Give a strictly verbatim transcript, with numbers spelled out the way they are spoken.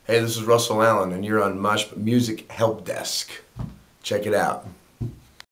Hey, this is Russell Allen, and you're on Mushp Music Help Desk. Check it out.